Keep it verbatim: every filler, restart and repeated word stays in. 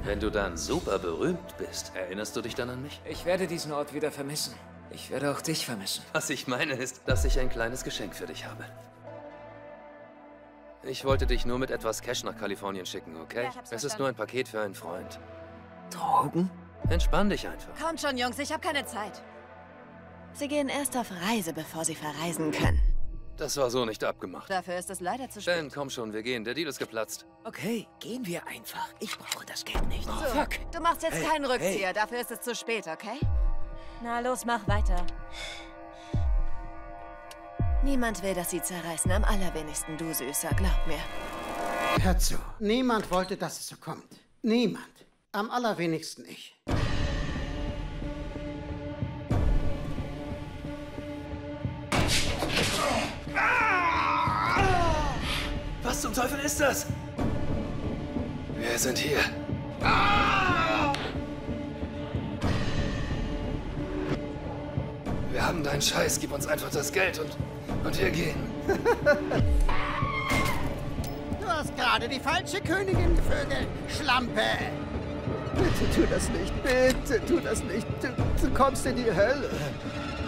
Wenn du dann super berühmt bist, erinnerst du dich dann an mich? Ich werde diesen Ort wieder vermissen. Ich werde auch dich vermissen. Was ich meine ist, dass ich ein kleines Geschenk für dich habe. Ich wollte dich nur mit etwas Cash nach Kalifornien schicken, okay? Ja, ich hab's es ist verstanden. nur ein Paket für einen Freund. Drogen? Entspann dich einfach. Kommt schon, Jungs, ich habe keine Zeit. Sie gehen erst auf Reise, bevor sie verreisen können. Das war so nicht abgemacht. Dafür ist es leider zu spät. Dan, komm schon, wir gehen. Der Deal ist geplatzt. Okay, gehen wir einfach. Ich brauche das Geld nicht. So, Fuck. du machst jetzt Hey, keinen Rückzieher. hey. Dafür ist es zu spät, okay? Na los, mach weiter. Niemand will, dass sie zerreißen. Am allerwenigsten du, Süßer. Glaub mir. Hör zu. Niemand wollte, dass es so kommt. Niemand. Am allerwenigsten ich. Was zum Teufel ist das? Wir sind hier. Wir haben deinen Scheiß. Gib uns einfach das Geld und, und wir gehen. Du hast gerade die falsche Königin gevögelt, Schlampe. Bitte tu das nicht, bitte tu das nicht. Du, du kommst in die Hölle.